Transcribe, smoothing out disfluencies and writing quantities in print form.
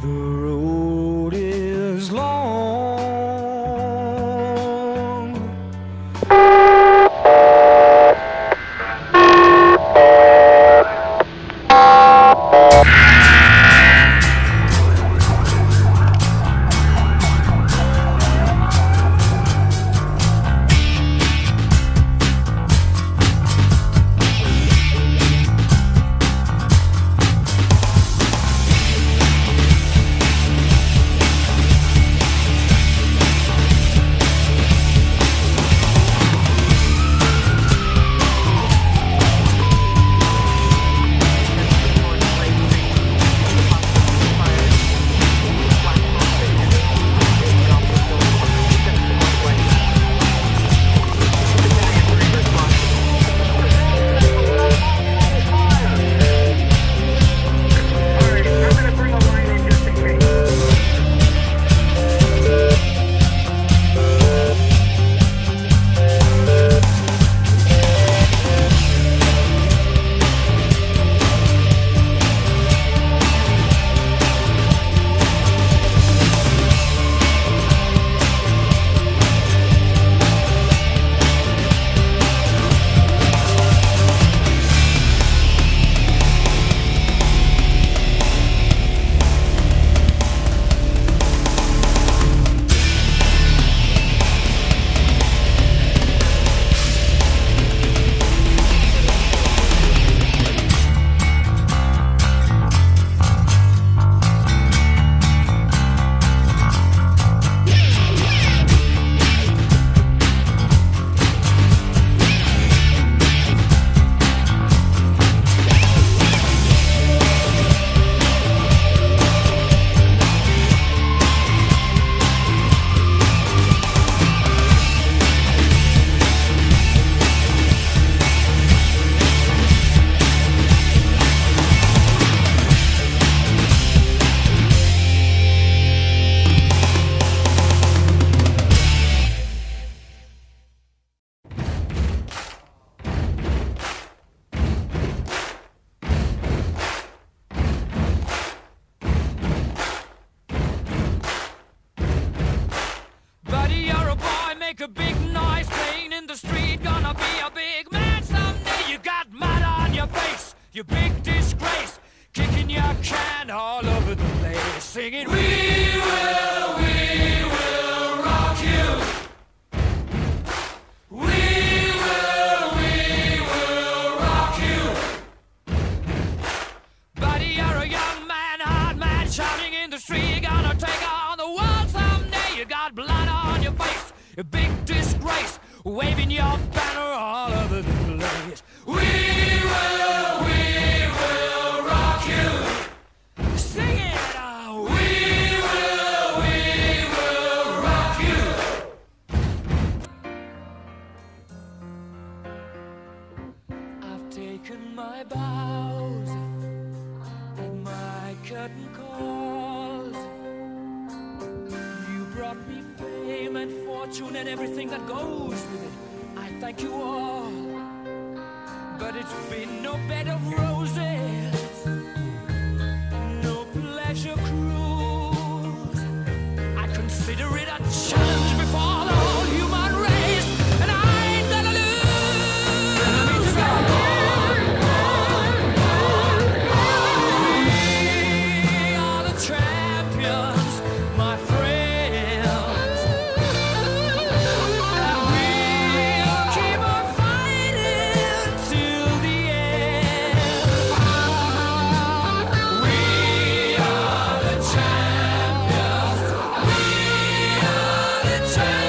The road is long. Make a big noise playing in the street. Gonna be a big man someday. You got mud on your face, you big disgrace. Kicking your can all over the place, singing, we will rock you. We will rock you. Buddy, you're a young man, hard man, shouting in the street. You're gonna take on the world someday. You got blood on your face, a big disgrace, waving your banner all over the place. We will rock you. Sing it out. We will rock you. I've taken my bows and my curtain calls. You brought me fame and fortune and everything that goes with it. I thank you all, but it's been no bed of roses, no pleasure cruise. I consider it a challenge before the whole human race, and I ain't gonna lose. We are the champions, my friends. Time.